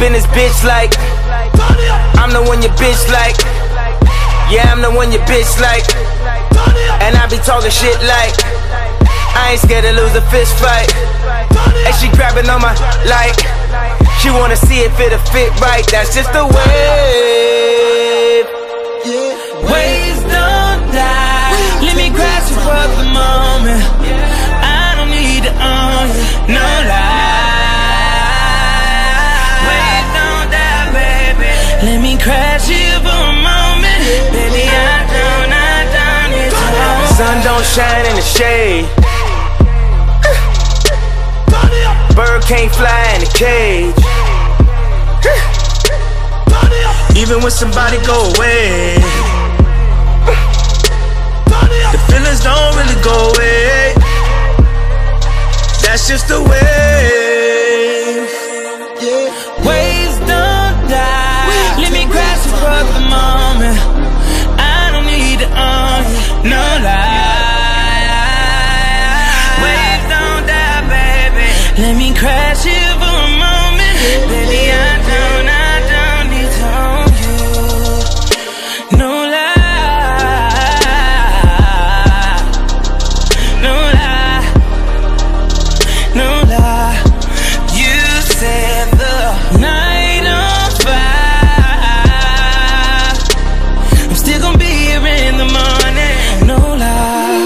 in this bitch like I'm the one your bitch like. Yeah, I'm the one your bitch like. And I be talking shit like I ain't scared to lose a fist fight. And she grabbing on my like she wanna see if it'll fit right. That's just the wave. Waves don't die. Let me grasp you for the moment. I don't need to own you, no lie. Waves don't die, baby. Let me crash you for a moment. Baby, I don't need to own you. Sun don't shine in the shade. Bird can't fly in a cage. Even when somebody go away, the feelings don't really go away. That's just the wave. Waves don't die. Let me grasp you for the moment. I don't need to own you, no lie. Waves don't die, baby. Let me crash you for a moment. Baby, I don't need to own you, no lie. No lie, no lie. You set the night on fire. I'm still gonna be here in the morning, no lie.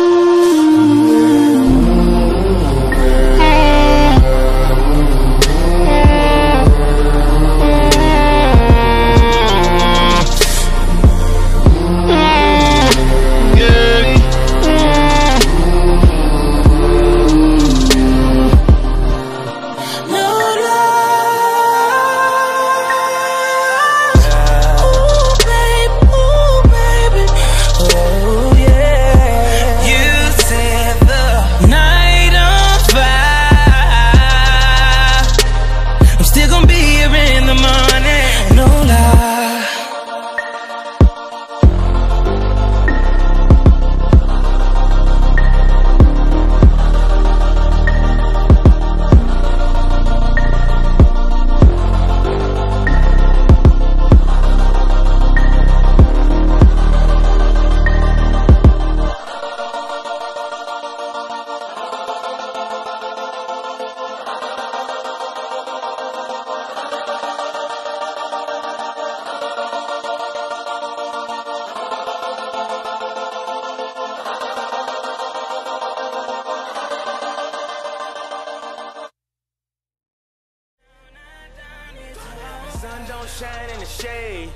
Sun don't shine in the shade.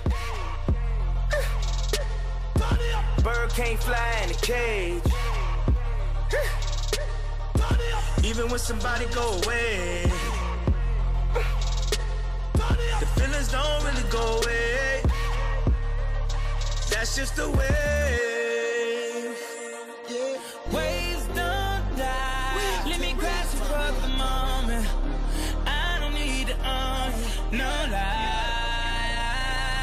Bird can't fly in a cage. Even when somebody go away, the feelings don't really go away. That's just the wave. Waves don't die. Let me grasp you for the moment. I don't need to own you, no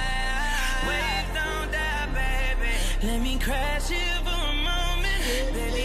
lie. Waves don't die, baby. Let me crash you for a moment. Baby,